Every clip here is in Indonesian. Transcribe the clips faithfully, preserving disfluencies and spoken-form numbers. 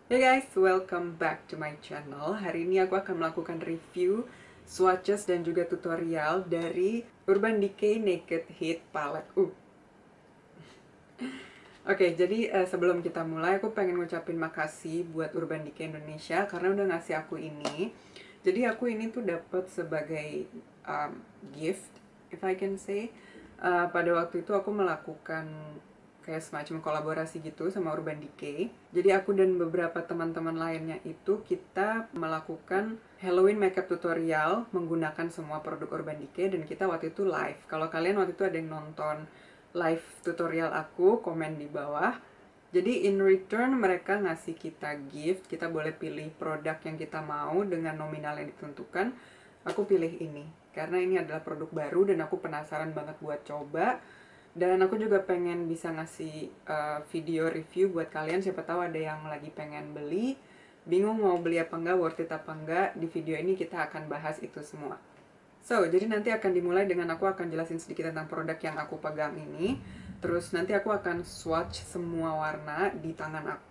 Hey guys, welcome back to my channel. Hari ini aku akan melakukan review, swatches, dan juga tutorial dari Urban Decay Naked Heat Palette. Uh. Oke, okay, jadi uh, sebelum kita mulai, aku pengen ngucapin makasih buat Urban Decay Indonesia karena udah ngasih aku ini. Jadi aku ini tuh dapat sebagai um, gift, if I can say. Uh, pada waktu itu aku melakukan kayak semacam kolaborasi gitu sama Urban Decay. Jadi aku dan beberapa teman-teman lainnya itu kita melakukan Halloween makeup tutorial menggunakan semua produk Urban Decay dan kita waktu itu live. Kalau kalian waktu itu ada yang nonton live tutorial aku, komen di bawah. Jadi in return mereka ngasih kita gift, kita boleh pilih produk yang kita mau dengan nominal yang ditentukan. Aku pilih ini karena ini adalah produk baru dan aku penasaran banget buat coba. Dan aku juga pengen bisa ngasih uh, video review buat kalian, siapa tahu ada yang lagi pengen beli, bingung mau beli apa enggak, worth it apa enggak. Di video ini kita akan bahas itu semua. So, jadi nanti akan dimulai dengan aku akan jelasin sedikit tentang produk yang aku pegang ini. Terus nanti aku akan swatch semua warna di tangan aku.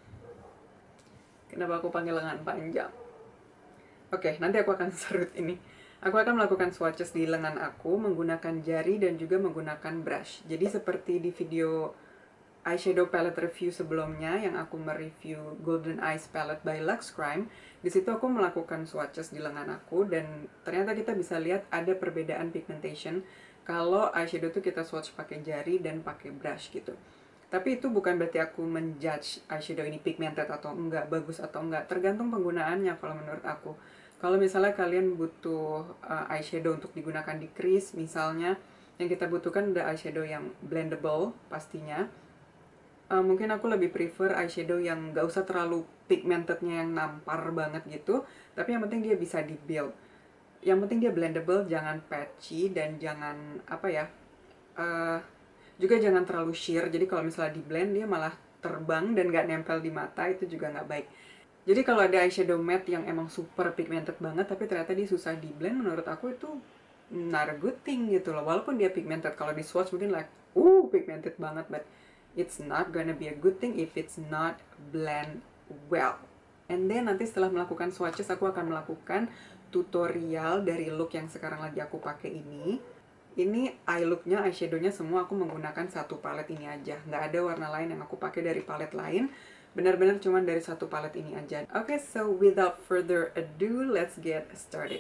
Kenapa aku panggil lengan panjang? Oke, nanti aku akan serut ini. Aku akan melakukan swatches di lengan aku menggunakan jari dan juga menggunakan brush. Jadi seperti di video eyeshadow palette review sebelumnya yang aku mereview Golden Eyes Palette by Lux Crime, di situ aku melakukan swatches di lengan aku dan ternyata kita bisa lihat ada perbedaan pigmentation kalau eyeshadow itu kita swatch pakai jari dan pakai brush gitu. Tapi itu bukan berarti aku menjudge eyeshadow ini pigmented atau enggak, bagus atau enggak, tergantung penggunaannya kalau menurut aku. Kalau misalnya kalian butuh uh, eyeshadow untuk digunakan di crease, misalnya yang kita butuhkan ada eyeshadow yang blendable pastinya. Uh, mungkin aku lebih prefer eyeshadow yang gak usah terlalu pigmentednya yang nampar banget gitu, tapi yang penting dia bisa di build. Yang penting dia blendable, jangan patchy dan jangan apa ya, uh, juga jangan terlalu sheer. Jadi kalau misalnya di blend dia malah terbang dan gak nempel di mata, itu juga gak baik. Jadi kalau ada eyeshadow matte yang emang super pigmented banget tapi ternyata dia susah di blend, menurut aku itu not a good thing gitu loh. Walaupun dia pigmented, kalau di swatch mungkin like, uh pigmented banget, but it's not gonna be a good thing if it's not blend well. And then nanti setelah melakukan swatches, aku akan melakukan tutorial dari look yang sekarang lagi aku pakai ini. Ini eye looknya, eyeshadownya semua aku menggunakan satu palette ini aja. Nggak ada warna lain yang aku pakai dari palette lain. Benar-benar cuma dari satu palette ini aja. Oke, okay, so without further ado, let's get started.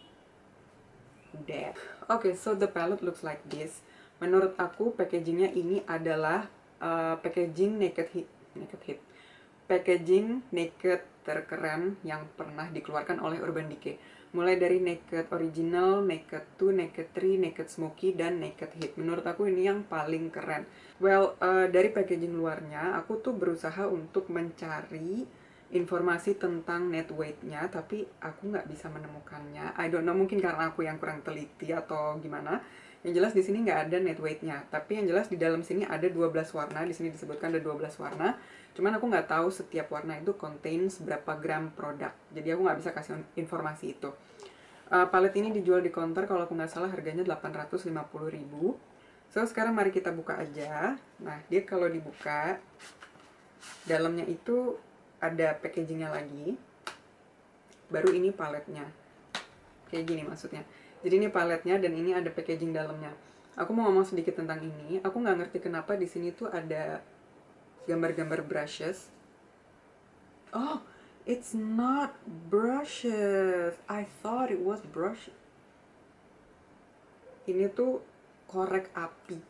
Oke, okay, so the palette looks like this. Menurut aku packagingnya ini adalah uh, packaging naked heat, naked heat, packaging naked terkeren yang pernah dikeluarkan oleh Urban Decay. Mulai dari Naked Original, Naked two, Naked three, Naked Smoky, dan Naked Heat. Menurut aku ini yang paling keren. Well, uh, dari packaging luarnya, aku tuh berusaha untuk mencari informasi tentang net weight-nya, tapi aku nggak bisa menemukannya. I don't know, mungkin karena aku yang kurang teliti atau gimana. Yang jelas di sini nggak ada net weight-nya, tapi yang jelas di dalam sini ada dua belas warna. Di sini disebutkan ada dua belas warna. Cuman aku nggak tahu setiap warna itu contains berapa gram produk. Jadi aku nggak bisa kasih informasi itu. Uh, palet ini dijual di counter, kalau aku nggak salah harganya delapan ratus lima puluh ribu. So, sekarang mari kita buka aja. Nah, dia kalau dibuka, dalamnya itu ada packagingnya lagi. Baru ini paletnya. Kayak gini maksudnya. Jadi ini paletnya dan ini ada packaging dalamnya. Aku mau ngomong sedikit tentang ini. Aku nggak ngerti kenapa di sini tuh ada gambar-gambar brushes. Oh, it's not brushes. I thought it was brush. Ini tuh korek api.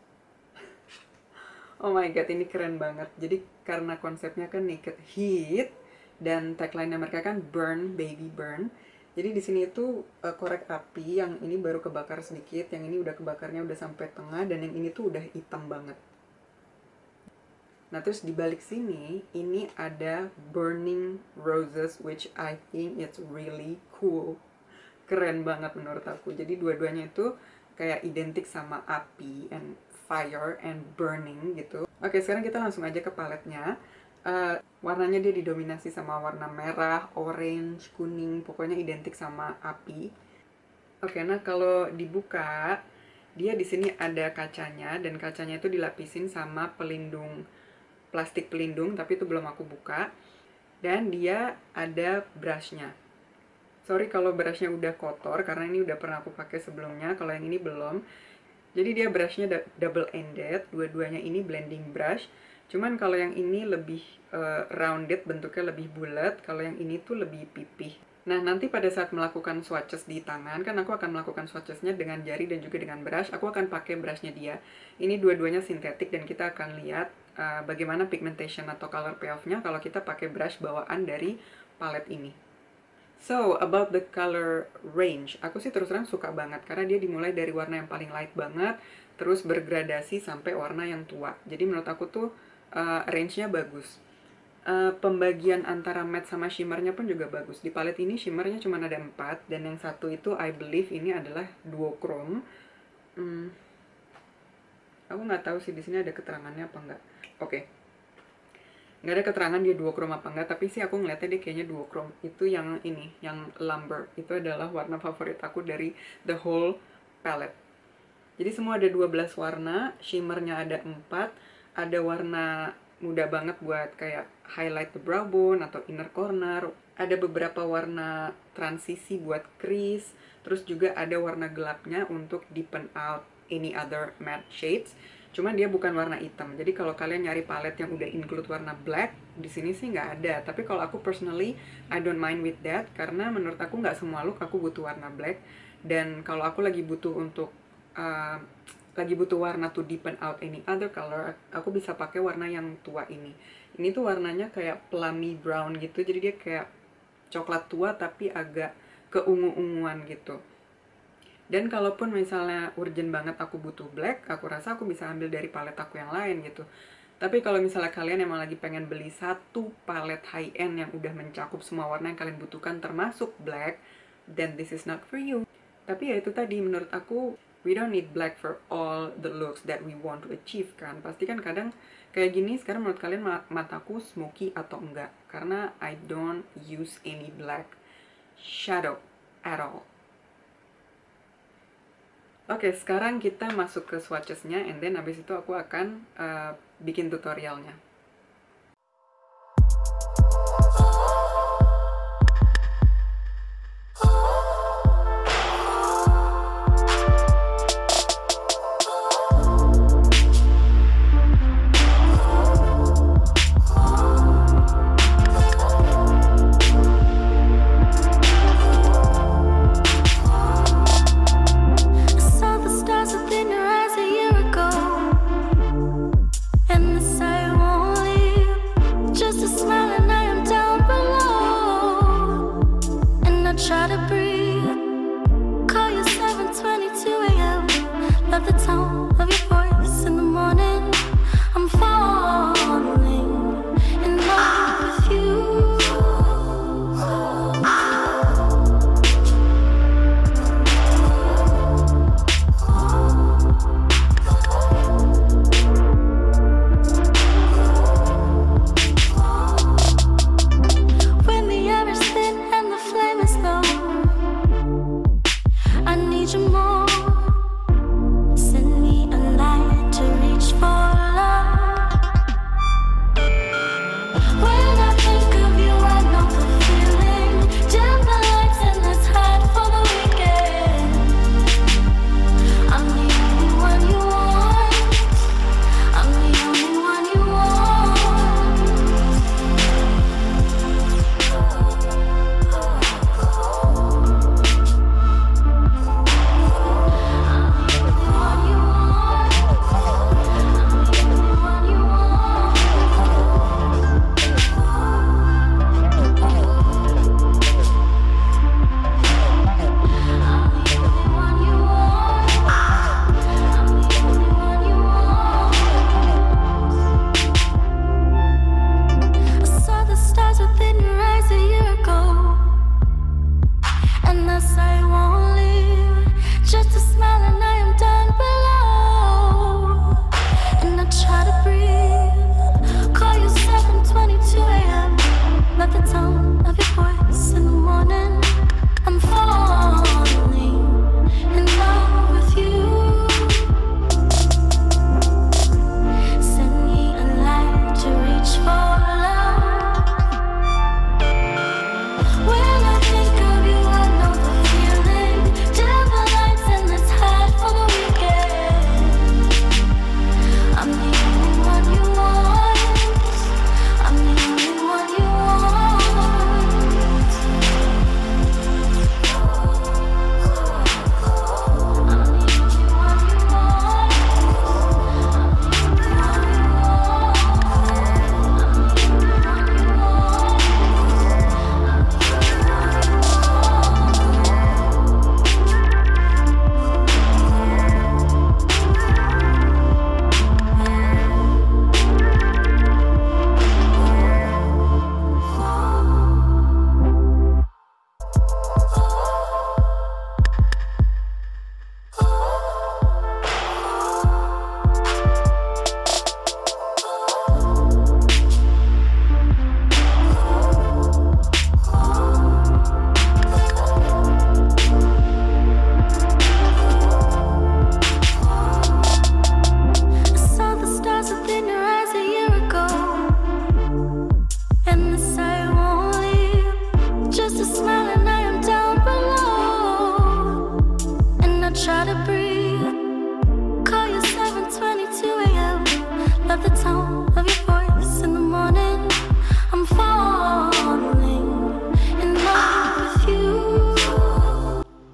Oh my god, ini keren banget. Jadi karena konsepnya kan naked heat dan tagline mereka kan burn baby burn. Jadi di sini itu uh, korek api, yang ini baru kebakar sedikit, yang ini udah kebakarnya udah sampai tengah, dan yang ini tuh udah hitam banget. Nah, terus di balik sini, ini ada Burning Roses, which I think it's really cool. Keren banget menurut aku. Jadi dua-duanya itu kayak identik sama api, and fire, and burning gitu. Oke, sekarang kita langsung aja ke paletnya. Uh, warnanya dia didominasi sama warna merah, orange, kuning, pokoknya identik sama api. Oke, nah kalau dibuka, dia di sini ada kacanya, dan kacanya itu dilapisin sama pelindung, plastik pelindung, tapi itu belum aku buka. dan dia ada brushnya. Sorry kalau brushnya udah kotor karena ini udah pernah aku pakai sebelumnya, kalau yang ini belum. Jadi dia brushnya double ended, dua-duanya ini blending brush. Cuman kalau yang ini lebih uh, rounded, bentuknya lebih bulat, kalau yang ini tuh lebih pipih. Nah, nanti pada saat melakukan swatches di tangan, kan aku akan melakukan swatchesnya dengan jari dan juga dengan brush. Aku akan pakai brushnya dia. Ini dua-duanya sintetik dan kita akan lihat uh, bagaimana pigmentation atau color payoff-nya kalau kita pakai brush bawaan dari palette ini. So, about the color range, aku sih terus terang suka banget karena dia dimulai dari warna yang paling light banget, terus bergradasi sampai warna yang tua. Jadi menurut aku tuh uh, range-nya bagus. Uh, pembagian antara matte sama shimmernya pun juga bagus. Di palette ini shimmernya cuma ada empat, dan yang satu itu I believe ini adalah duochrome. Hmm, aku nggak tahu sih di sini ada keterangannya apa enggak. Oke. Okay. Nggak ada keterangan dia duochrome apa enggak, tapi sih aku ngeliatnya dia kayaknya duochrome. Itu yang ini, yang lumber. Itu adalah warna favorit aku dari the whole palette. Jadi semua ada dua belas warna, shimmernya ada empat, ada warna mudah banget buat kayak highlight the brow bone atau inner corner, ada beberapa warna transisi buat crease, terus juga ada warna gelapnya untuk deepen out any other matte shades. Cuman dia bukan warna hitam. Jadi kalau kalian nyari palette yang udah include warna black, di sini sih nggak ada. Tapi kalau aku personally, I don't mind with that karena menurut aku nggak semua look aku butuh warna black. Dan kalau aku lagi butuh untuk uh, lagi butuh warna to deepen out any other color, aku bisa pakai warna yang tua ini. Ini tuh warnanya kayak plummy brown gitu. Jadi dia kayak coklat tua tapi agak keungu-unguan gitu. Dan kalaupun misalnya urgent banget aku butuh black, aku rasa aku bisa ambil dari palette aku yang lain gitu. Tapi kalau misalnya kalian emang lagi pengen beli satu palette high-end yang udah mencakup semua warna yang kalian butuhkan termasuk black, then this is not for you. Tapi ya itu tadi, menurut aku, we don't need black for all the looks that we want to achieve kan. Pasti kan kadang kayak gini, sekarang menurut kalian mataku smoky atau enggak. Karena I don't use any black shadow at all. Oke, okay, sekarang kita masuk ke swatches-nya, and then abis itu aku akan uh, bikin tutorialnya. And this I won't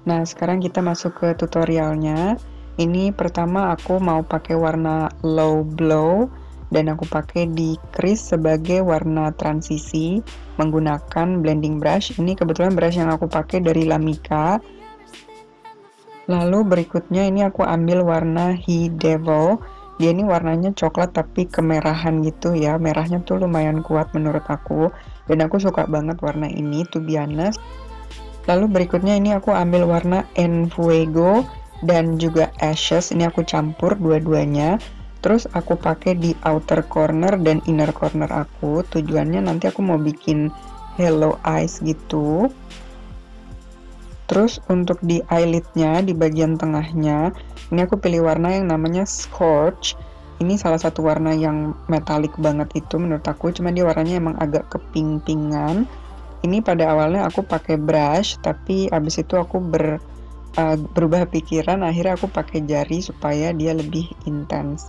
Nah, sekarang kita masuk ke tutorialnya. Ini pertama aku mau pakai warna low blow dan aku pakai di crease sebagai warna transisi menggunakan blending brush. Ini kebetulan brush yang aku pakai dari Lamika. Lalu berikutnya ini aku ambil warna He Devil. Dia ini warnanya coklat tapi kemerahan gitu ya. Merahnya tuh lumayan kuat menurut aku. Dan aku suka banget warna ini, to be honest. Lalu berikutnya ini aku ambil warna En Fuego dan juga Ashes. Ini aku campur dua-duanya. Terus aku pakai di outer corner dan inner corner aku. Tujuannya nanti aku mau bikin Hello Eyes gitu. Terus untuk di eyelidnya, di bagian tengahnya, ini aku pilih warna yang namanya Scorch. Ini salah satu warna yang metalik banget itu menurut aku, cuma dia warnanya emang agak keping-pingan. Ini pada awalnya aku pakai brush, tapi abis itu aku ber, uh, berubah pikiran, akhirnya aku pakai jari supaya dia lebih intens.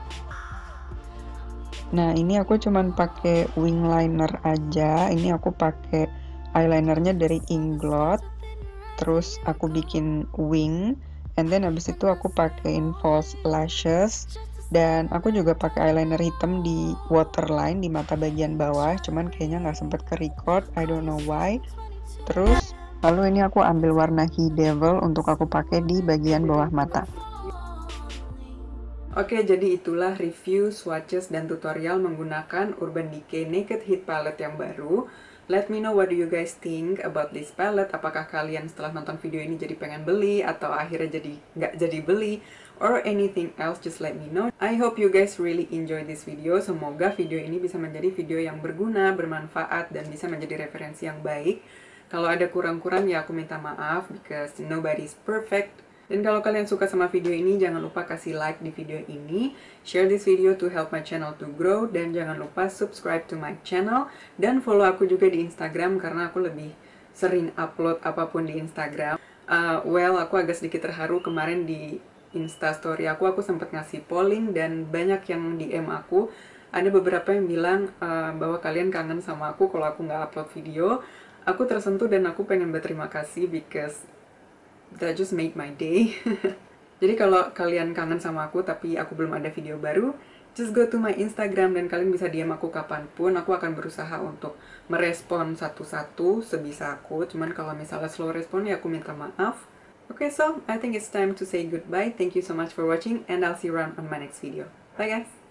Nah, ini aku cuman pakai wing liner aja. Ini aku pakai eyelinernya dari Inglot. Terus aku bikin wing, and then abis itu aku pakein false lashes. Dan aku juga pakai eyeliner hitam di waterline di mata bagian bawah, cuman kayaknya nggak sempet ke record, I don't know why. Terus lalu ini aku ambil warna He Devil untuk aku pakai di bagian bawah mata. Oke, jadi itulah review, swatches, dan tutorial menggunakan Urban Decay Naked Heat Palette yang baru. Let me know what do you guys think about this palette. Apakah kalian setelah nonton video ini jadi pengen beli, atau akhirnya jadi nggak jadi beli, or anything else, just let me know. I hope you guys really enjoy this video. Semoga video ini bisa menjadi video yang berguna, bermanfaat, dan bisa menjadi referensi yang baik. Kalau ada kurang-kurang ya aku minta maaf, because nobody's perfect. Dan kalau kalian suka sama video ini, jangan lupa kasih like di video ini, share this video to help my channel to grow, dan jangan lupa subscribe to my channel, dan follow aku juga di Instagram karena aku lebih sering upload apapun di Instagram. Uh, well, aku agak sedikit terharu kemarin di Instastory aku, aku sempat ngasih polling dan banyak yang D M aku. Ada beberapa yang bilang uh, bahwa kalian kangen sama aku kalau aku nggak upload video. Aku tersentuh dan aku pengen berterima kasih because that just made my day. Jadi kalau kalian kangen sama aku tapi aku belum ada video baru, just go to my Instagram dan kalian bisa D M aku kapanpun. Aku akan berusaha untuk merespon satu-satu sebisa aku. Cuman kalau misalnya slow respon ya aku minta maaf. Okay, so I think it's time to say goodbye. Thank you so much for watching and I'll see you around on my next video. Bye guys!